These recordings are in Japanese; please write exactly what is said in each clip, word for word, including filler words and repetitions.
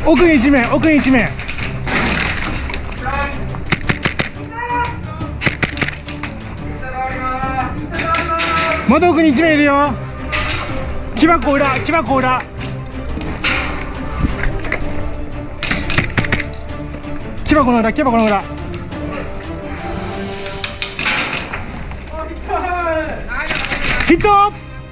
奥にいち名、奥にいち名。まだ奥にいち名いるよ。木箱裏、木箱裏。木箱の裏、木箱の裏。ヒット。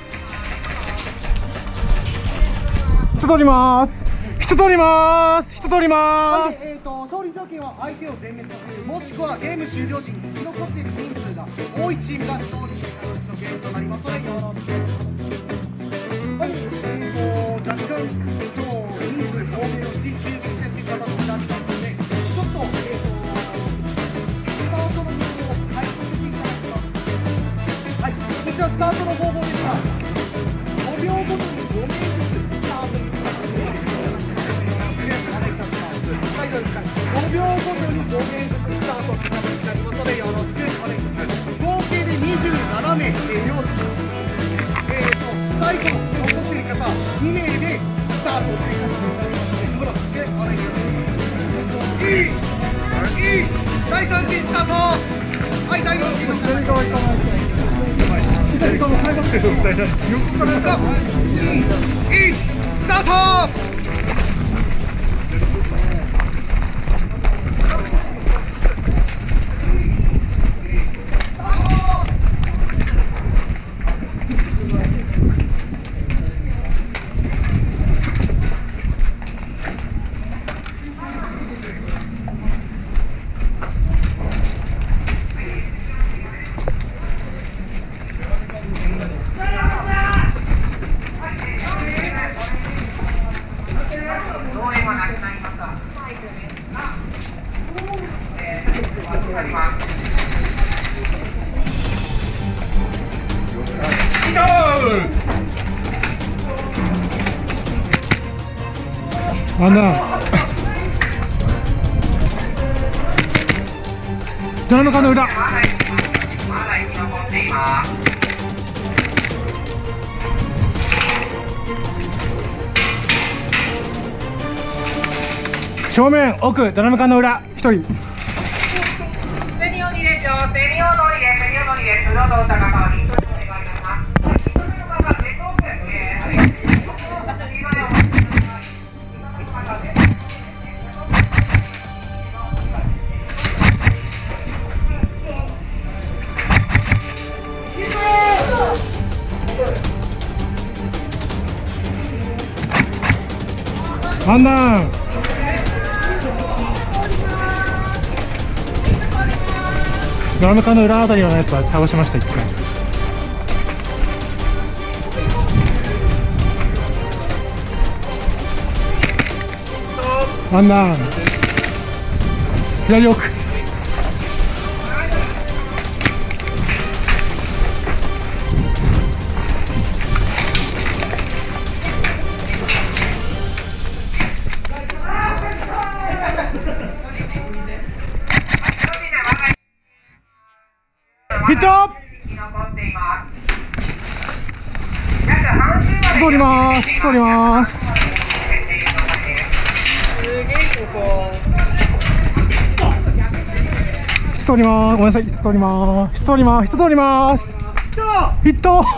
人取ります。人取ります。人取ります。 えっと勝利条件は相手を全滅させる、もしくはゲーム終了時に生き残っている人数が多いチームが勝利した形のゲームとなりますのでよろしく。はい、えっと若干今日人数多めの実習にしていく形になりますので、ちょっとえっとスタートの方法を解説していただきます。はい、こちらスタートの方法ですが、ごびょうごとにご名ずつスタートにごびょうごとにご名ずつスタートという形になりますのでよろしくお願いします。合計でにじゅうなな名、えー、両チーム、えーと最後の残っている方に名でスタートという形になりますのでよろしくお願いします。いいいいだいさんチームスタート。はい、だいよんチームスタート。左側の開幕戦みたいな横からさいいいスタート。 あんなドラム缶の裏。正面奥ドラム缶の裏一人。 セミオニですよ。セミオノリです。セミオノリです。どうぞお高さに一人お願いします。一人の方がデッドオープン。えー、ありがとうございます。 ワンダウン。ドラム缶の裏あたりのやつは倒しました一回。ワンダウン。左奥。ヒット。取ります。取ります。取ります。ごめんなさい。取ります。取ります。取ります。ヒット。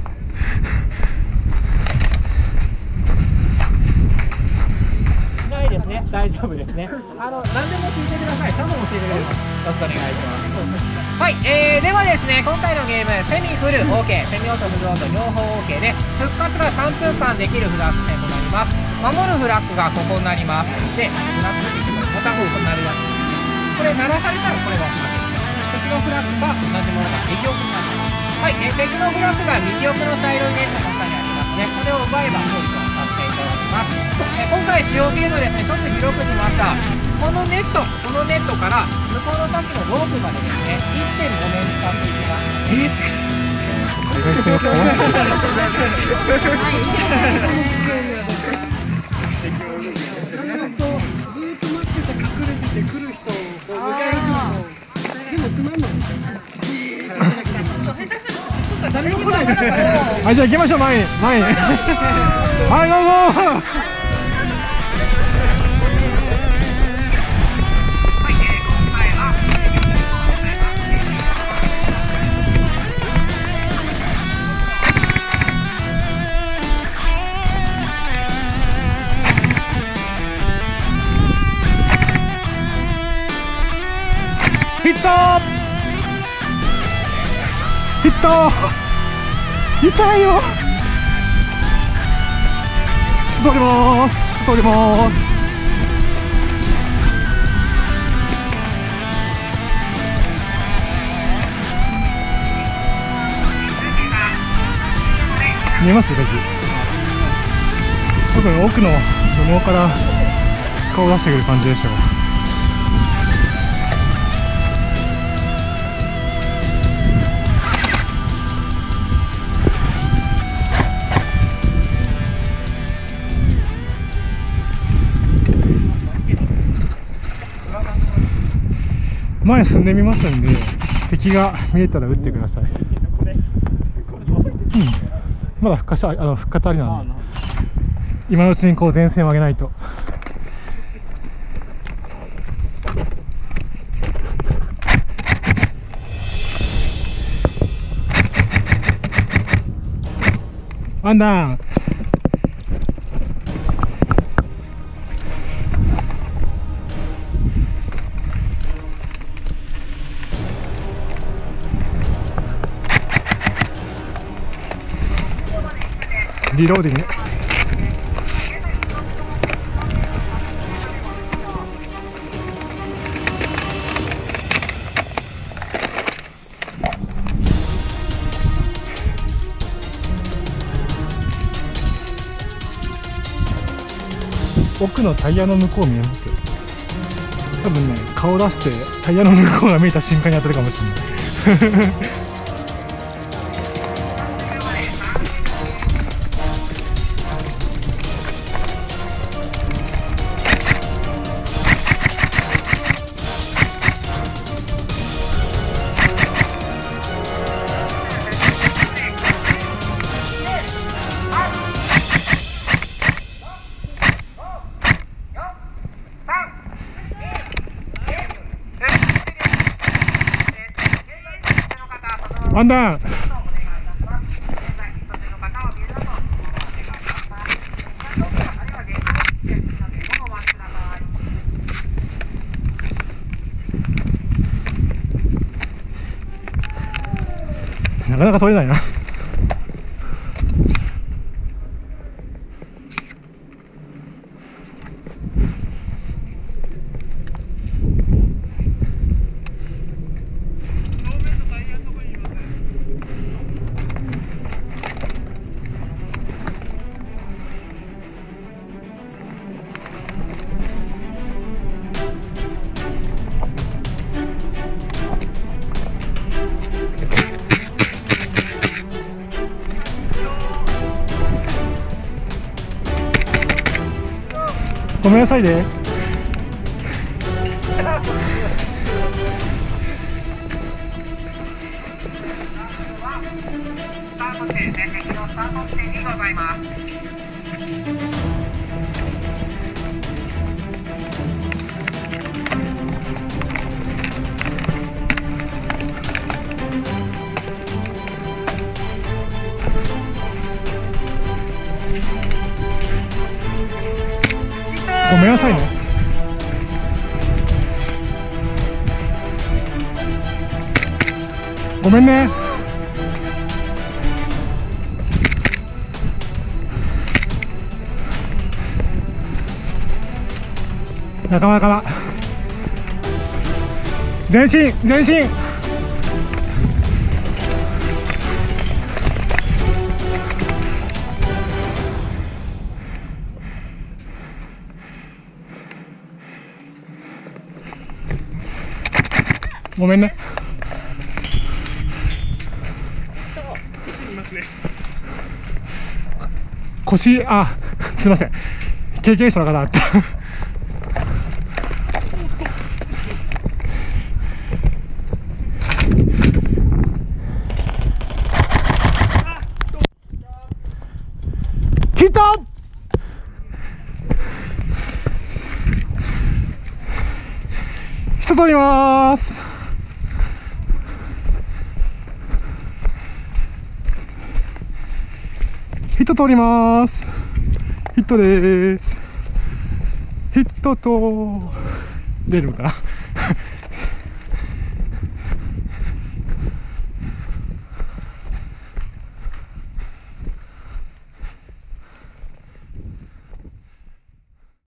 ないですね。大丈夫ですね。あの何でも聞いてください。多分教えてくれます。よろしくお願いします。はい、えー、ではですね、今回のゲーム、セミフル OK、セミオートフルオート両方 OK で、復活がさんぷんかんできるフラッグ戦となります。守るフラッグがここになります。で、フラッグって言ってもボタンが鳴るやつ。これ鳴らされたらこれが負け。敵のフラッグが同じものが右奥になってます。はい、えー、敵のフラッグが右奥の茶色いネットの下にありますね。これを奪えば勝利とさせていただきます。えー、今回使用フィールドですね、ちょっと広くしました。このネット、このネットから向こうの先のロープまでですね、いってんごめん使っていきますので。 はい、じゃあ行きましょう。前に前にはい、どうぞ。 ヒットヒット痛いよ。通りまーす通りまーす。見えます？特に奥の土のうから顔を出してくる感じでしょう。前進んでみますんで、敵が見えたら撃ってください。うん、まだ復活あの復活ありなんで、今のうちにこう前線を上げないと。ワンダウン。リローディング。奥のタイヤの向こう見えます？多分ね、顔出してタイヤの向こうが見えた瞬間に当たるかもしれない。ワンダウン。なかなか取れないな。ごめんなさいね。ごめんなさいね。ごめんね。仲間仲間。前進前進。ごめんね。腰、あ、すみません。経験者の方だった。ヒット。人取ります。ヒット通ります。ヒットです。ヒットと出るのかな。